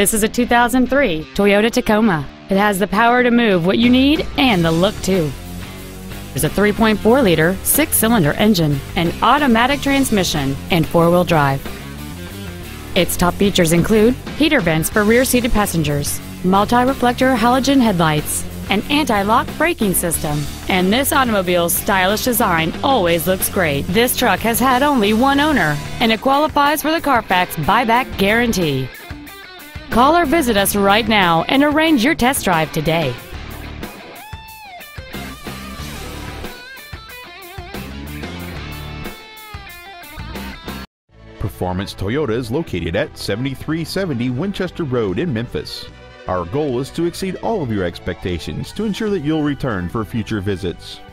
This is a 2003 Toyota Tacoma. It has the power to move what you need and the look too. There's a 3.4-liter, 6-cylinder engine, an automatic transmission, and 4-wheel drive. Its top features include heater vents for rear-seated passengers, multi-reflector halogen headlights, an anti-lock braking system, and this automobile's stylish design always looks great. This truck has had only one owner, and it qualifies for the Carfax buyback guarantee. Call or visit us right now and arrange your test drive today. Performance Toyota is located at 7370 Winchester Road in Memphis. Our goal is to exceed all of your expectations to ensure that you'll return for future visits.